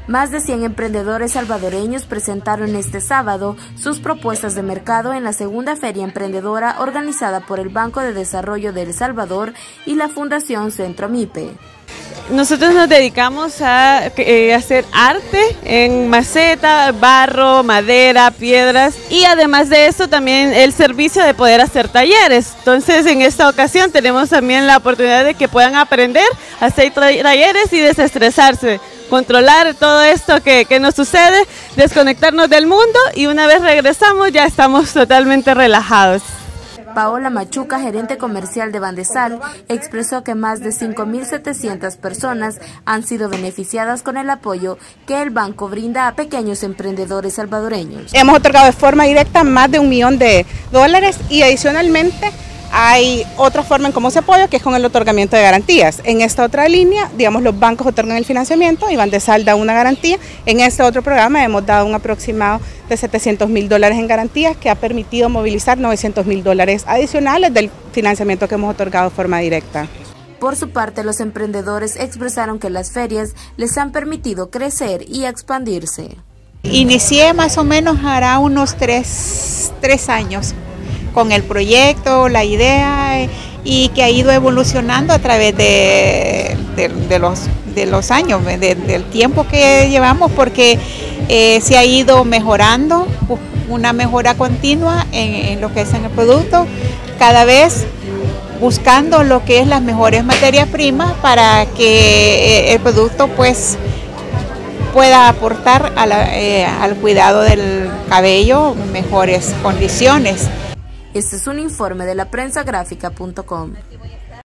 Más de 100 emprendedores salvadoreños presentaron este sábado sus propuestas de mercado en la segunda Feria Emprendedora organizada por el Banco de Desarrollo de El Salvador y la Fundación Centro MIPE. Nosotros nos dedicamos a hacer arte en maceta, barro, madera, piedras y además de eso también el servicio de poder hacer talleres. Entonces en esta ocasión tenemos también la oportunidad de que puedan aprender a hacer talleres y desestresarse, controlar todo esto que nos sucede, desconectarnos del mundo y una vez regresamos ya estamos totalmente relajados. Paola Machuca, gerente comercial de Bandesal, expresó que más de 5.700 personas han sido beneficiadas con el apoyo que el banco brinda a pequeños emprendedores salvadoreños. Hemos otorgado de forma directa más de $1 millón y adicionalmente hay otra forma en cómo se apoya, que es con el otorgamiento de garantías. En esta otra línea, digamos, los bancos otorgan el financiamiento y Bandesal da una garantía. En este otro programa hemos dado un aproximado de $700.000 en garantías que ha permitido movilizar $900.000 adicionales del financiamiento que hemos otorgado de forma directa. Por su parte, los emprendedores expresaron que las ferias les han permitido crecer y expandirse. Inicié más o menos hará unos tres años con el proyecto, la idea y que ha ido evolucionando a través de los años, del tiempo que llevamos, porque se ha ido mejorando, una mejora continua en lo que es en el producto, cada vez buscando lo que es las mejores materias primas para que el producto pues pueda aportar al cuidado del cabello mejores condiciones. Este es un informe de la prensagráfica.com.